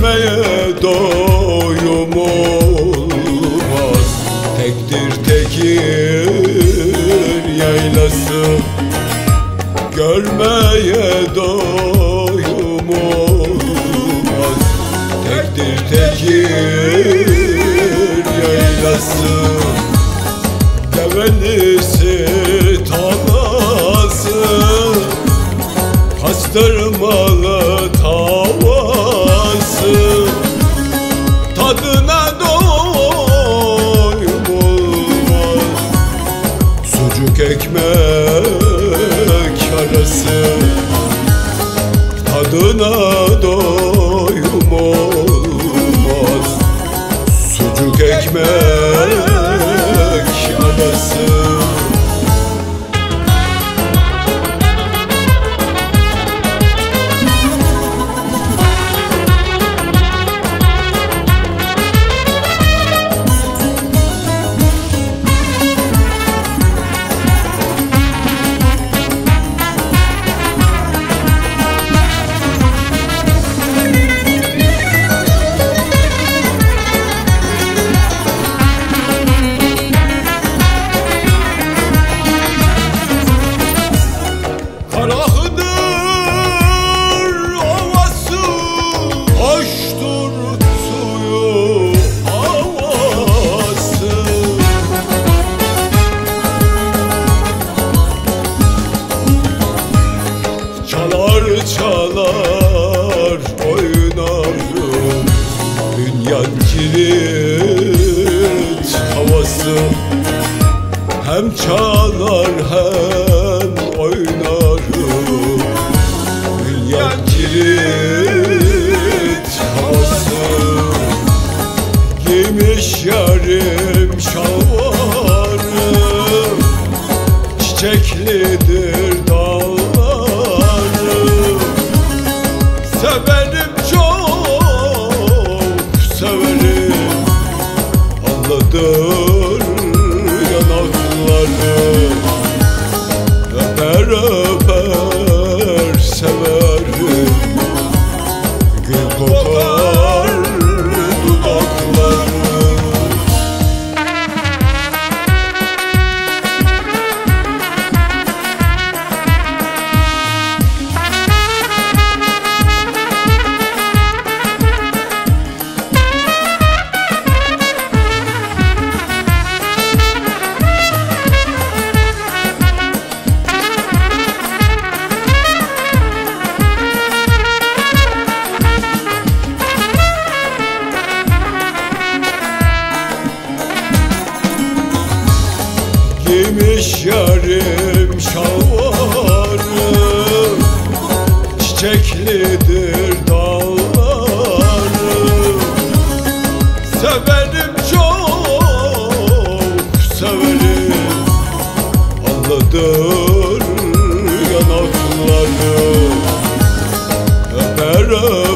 Görmeye doyum olmaz, tektir tekir yaylası. Görmeye doyum olmaz, tektir tekir yaylası. Develisi tavası, pastırmalı tavası. Tadına doyum olmaz, sucuk ekmek arası. Tadına doyum olmaz, sucuk ekmek arası. Çalar çalar oynarım dünyan cirit havası. Hem çalar hem oynarım dünyan cirit havası. Giymiş yarim şalvarı, çiçeklidir dağları. Severim çok severim, anladır yanakları. Öper öper severim, gül kokar dudakları. Giymiş yarim şalvarı, çiçeklidir dağları. Severim çok severim, anladır yanakları. Öper